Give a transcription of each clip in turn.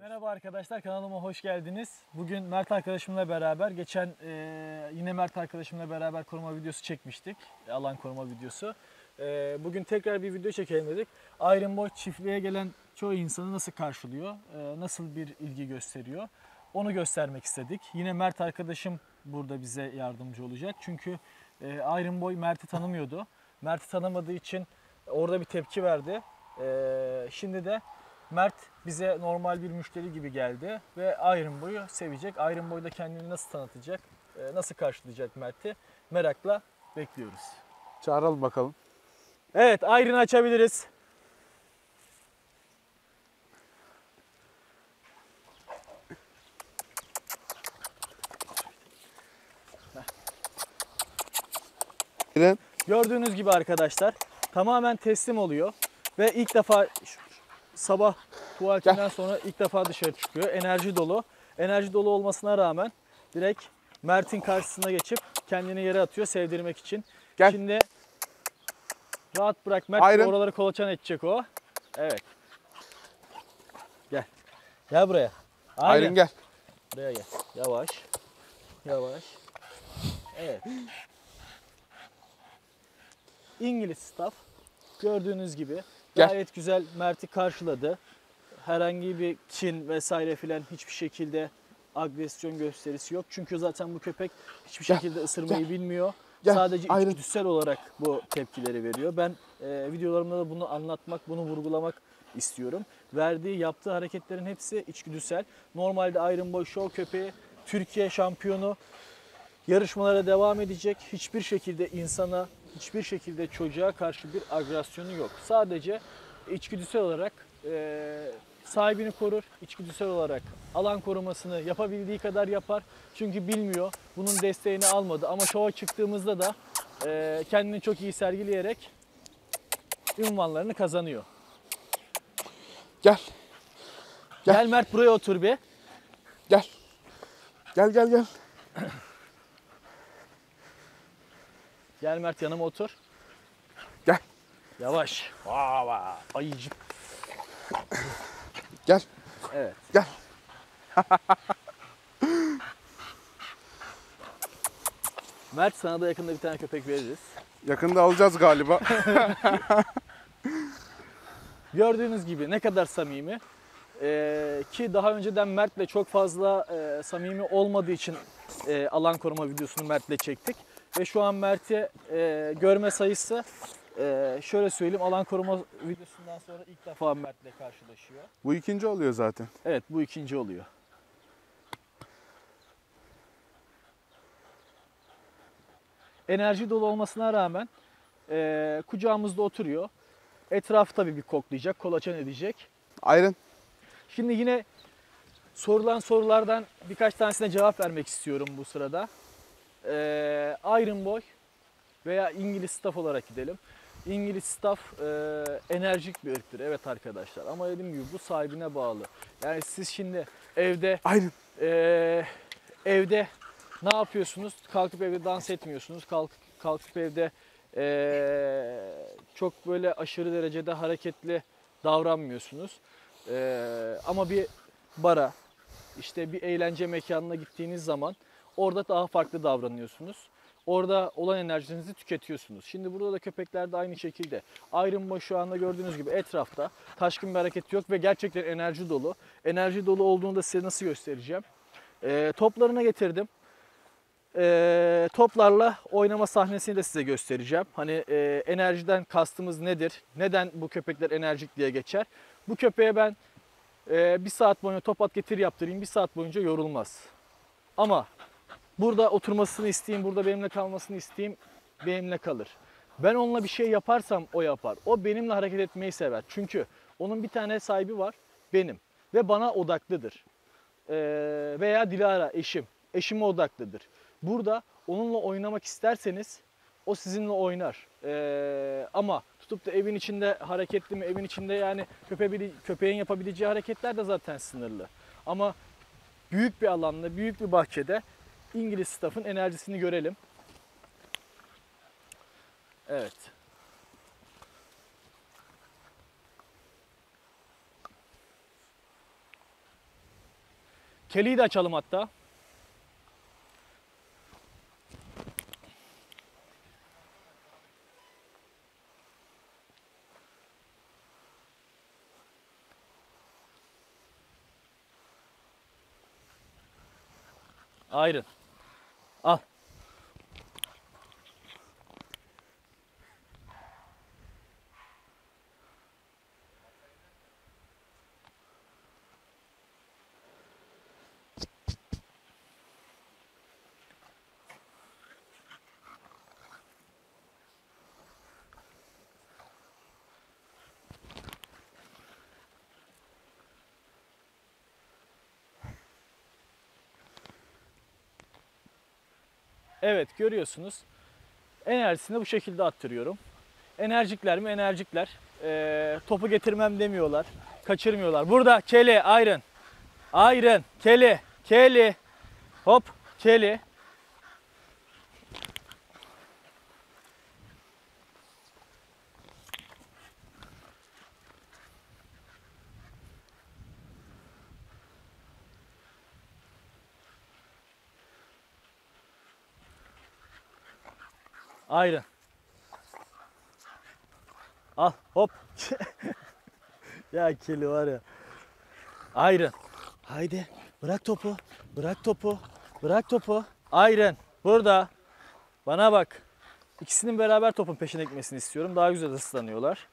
Merhaba arkadaşlar, kanalıma hoş geldiniz. Bugün Mert arkadaşımla beraber, yine Mert arkadaşımla beraber koruma videosu çekmiştik. Alan koruma videosu. Bugün tekrar bir video çekelim dedik. Iron Boy çiftliğe gelen çoğu insanı nasıl karşılıyor, nasıl bir ilgi gösteriyor, onu göstermek istedik. Yine Mert arkadaşım burada bize yardımcı olacak. Çünkü Iron Boy Mert'i tanımıyordu. Mert'i tanımadığı için orada bir tepki verdi. Şimdi de Mert bize normal bir müşteri gibi geldi ve Iron Boy'u sevecek. Iron Boy da kendini nasıl tanıtacak, nasıl karşılayacak Mert'i merakla bekliyoruz. Çağıralım bakalım. Evet, Iron'ı açabiliriz. Giren. Gördüğünüz gibi arkadaşlar tamamen teslim oluyor ve ilk defa sabah tuvaletinden sonra ilk defa dışarı çıkıyor. Enerji dolu. Enerji dolu olmasına rağmen direkt Mert'in karşısına geçip kendini yere atıyor sevdirmek için. Gel. Şimdi rahat bırak Mert, Iron. oraları kolaçan edecek o. Evet. Gel. Gel buraya. Iron gel. Buraya gel. Yavaş. Yavaş. Evet. İngiliz staff. Gördüğünüz gibi Gel. gayet güzel Mert'i karşıladı. Herhangi bir kin vesaire filan hiçbir şekilde agresyon gösterisi yok. Çünkü zaten bu köpek hiçbir Gel. şekilde ısırmayı bilmiyor. Gel. Sadece Iron. içgüdüsel olarak bu tepkileri veriyor. Ben videolarımda da bunu anlatmak, bunu vurgulamak istiyorum. Yaptığı hareketlerin hepsi içgüdüsel. Normalde Iron Boy Show köpeği, Türkiye şampiyonu, yarışmalara devam edecek. Hiçbir şekilde insana, hiçbir şekilde çocuğa karşı bir agresyonu yok. Sadece içgüdüsel olarak sahibini korur. İçgüdüsel olarak alan korumasını yapabildiği kadar yapar. Çünkü bilmiyor. Bunun desteğini almadı. Ama şova çıktığımızda da kendini çok iyi sergileyerek ünvanlarını kazanıyor. Gel. Gel Mert, buraya otur bir. Gel. Gel. Gel Mert, yanıma otur. Gel. Yavaş. Ayıcık. Gel. Evet. Gel. Mert, sana da yakında bir tane köpek veririz. Yakında alacağız galiba. Gördüğünüz gibi ne kadar samimi. Ki daha önceden Mert'le çok fazla samimi olmadığı için alan koruma videosunu Mert'le çektik. Ve şu an Mert'i görme sayısı şöyle söyleyeyim, alan koruma videosundan sonra ilk defa Mert'le karşılaşıyor. Bu ikinci oluyor zaten. Evet, bu ikinci oluyor. Enerji dolu olmasına rağmen kucağımızda oturuyor. Etrafı tabii bir koklayacak, kolaçan edecek. Iron. Şimdi yine sorulan sorulardan birkaç tanesine cevap vermek istiyorum bu sırada. Iron Boy veya İngiliz Staff olarak gidelim. İngiliz Staff enerjik bir ırktır, evet arkadaşlar. Ama dediğim gibi bu sahibine bağlı. Yani siz şimdi evde Iron. evde ne yapıyorsunuz? Kalkıp evde dans etmiyorsunuz. Kalkıp evde çok böyle aşırı derecede hareketli davranmıyorsunuz. Ama bir bara, işte bir eğlence mekanına gittiğiniz zaman orada daha farklı davranıyorsunuz. Orada olan enerjinizi tüketiyorsunuz. Şimdi burada da köpekler de aynı şekilde. Iron Boy şu anda gördüğünüz gibi etrafta taşkın bir hareket yok ve gerçekten enerji dolu. Enerji dolu olduğunu da size nasıl göstereceğim. Toplarına getirdim. Toplarla oynama sahnesini de size göstereceğim. Hani enerjiden kastımız nedir? Neden bu köpekler enerjik diye geçer? Bu köpeğe ben bir saat boyunca top at getir yaptırayım, bir saat boyunca yorulmaz. Ama burada oturmasını isteyeyim, burada benimle kalmasını isteyeyim, benimle kalır. Ben onunla bir şey yaparsam o yapar. O benimle hareket etmeyi sever. Çünkü onun bir tane sahibi var, benim. Ve bana odaklıdır. Veya Dilara, eşim. Eşime odaklıdır. Burada onunla oynamak isterseniz o sizinle oynar. Ama tutup da evin içinde hareketli mi, evin içinde yani köpeğin yapabileceği hareketler de zaten sınırlı. Ama büyük bir alanda, büyük bir bahçede İngiliz Staff'ın enerjisini görelim. Evet. Keleği de açalım hatta. Ayrın. Al. Evet, görüyorsunuz. Enerjisini bu şekilde attırıyorum. Enerjikler mi? Enerjikler. Topu getirmem demiyorlar. Kaçırmıyorlar. Burada kele, ayrın. Ayrın, kele, kele. Hop, kele. Ayrın. Al, hop. Ya keli var ya. Ayrın. Haydi. Bırak topu. Bırak topu. Bırak topu. Ayrın. Burada. Bana bak. İkisinin beraber topun peşine gitmesini istiyorum. Daha güzel ıslanıyorlar.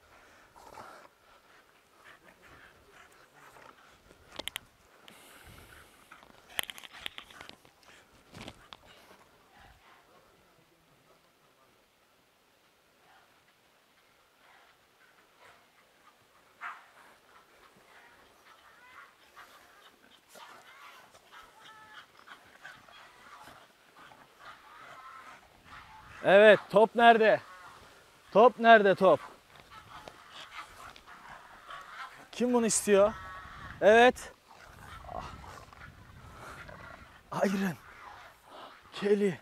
Evet, top nerede? Top nerede top? Kim bunu istiyor? Evet. Ayrın. Keli.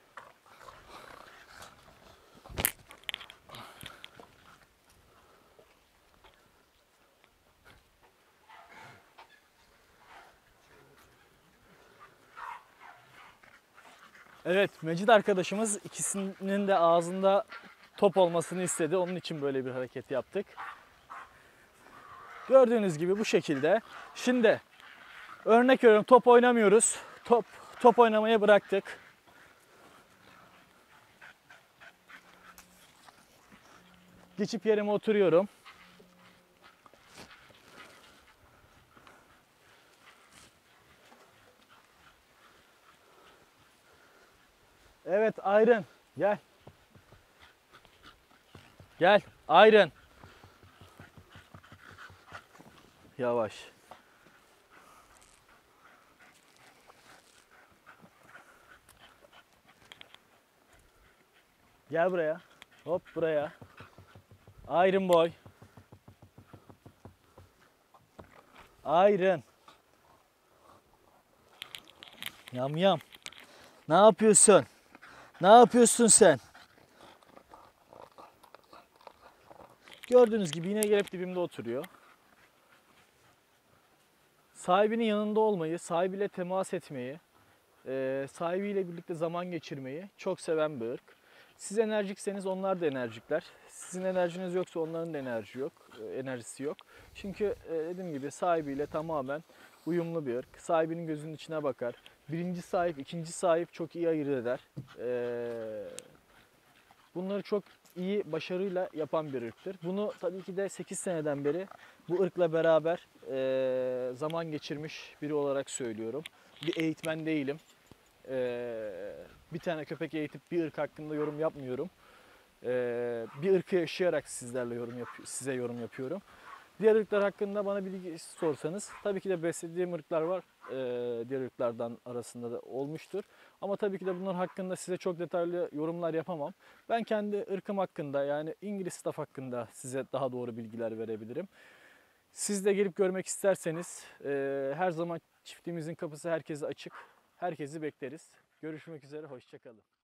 Evet, Mecid arkadaşımız ikisinin de ağzında top olmasını istedi. Onun için böyle bir hareket yaptık. Gördüğünüz gibi bu şekilde. Şimdi örnek veriyorum, top oynamıyoruz. Top oynamayı bıraktık. Geçip yerime oturuyorum. Evet, Ayrın gel. Gel Ayrın. Yavaş. Gel buraya. Hop buraya. Ayrın boy. Ayrın. Yam yam. Ne yapıyorsun? Ne yapıyorsun sen? Gördüğünüz gibi yine gelip dibimde oturuyor. Sahibinin yanında olmayı, sahibiyle temas etmeyi, sahibiyle birlikte zaman geçirmeyi çok seven bir ırk. Siz enerjikseniz onlar da enerjikler. Sizin enerjiniz yoksa onların da enerjisi yok. Çünkü dediğim gibi sahibiyle tamamen uyumlu bir ırk. Sahibinin gözünün içine bakar. Birinci sahip, ikinci sahip çok iyi ayırt eder. Bunları çok iyi, başarıyla yapan bir ırktır. Bunu tabii ki de 8 seneden beri bu ırkla beraber zaman geçirmiş biri olarak söylüyorum. Bir eğitmen değilim. Bir tane köpek eğitip bir ırk hakkında yorum yapmıyorum. Bir ırkı yaşayarak size yorum yapıyorum. Diğer ırklar hakkında bana bilgi sorsanız tabii ki de beslediğim ırklar var. Diğer ırklardan arasında da olmuştur. Ama tabii ki de bunlar hakkında size çok detaylı yorumlar yapamam. Ben kendi ırkım hakkında, yani İngiliz Staff hakkında size daha doğru bilgiler verebilirim. Siz de gelip görmek isterseniz her zaman çiftliğimizin kapısı herkese açık. Herkesi bekleriz. Görüşmek üzere, hoşça kalın.